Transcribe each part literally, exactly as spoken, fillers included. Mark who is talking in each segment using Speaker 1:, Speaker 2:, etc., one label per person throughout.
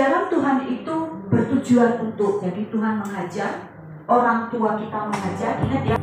Speaker 1: ajaran Tuhan itu bertujuan untuk, jadi Tuhan mengajar, orang tua kita mengajar, ingat ya.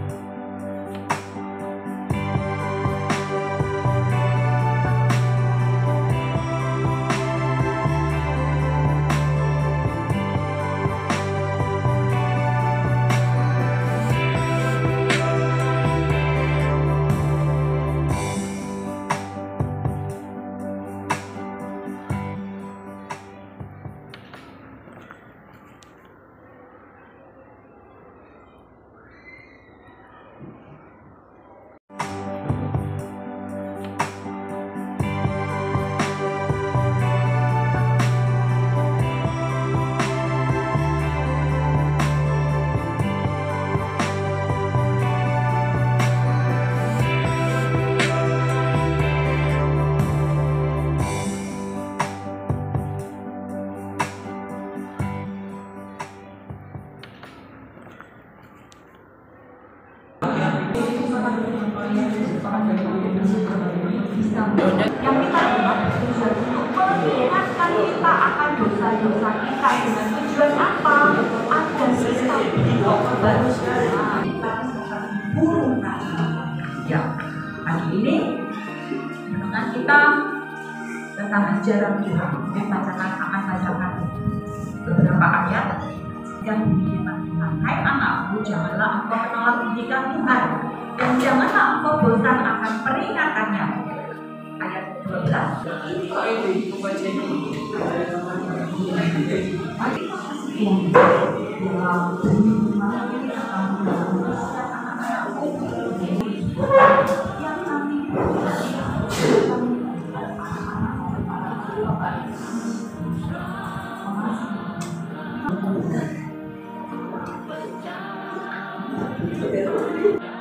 Speaker 1: Yang kita buat tujuan untuk mengingatkan kita akan dosa-dosa kita dengan tujuan apa? Ada sistem baru kita burung. Ya, hari ini dengan kita tentang ajaran Tuhan, saya bacakan akan bacakan beberapa ayat yang bunyinya Tuhan. Hai anakku, janganlah engkau menolak didikan Tuhan, dan janganlah engkau bosan akan peringatannya. Ayat dua belas. Yang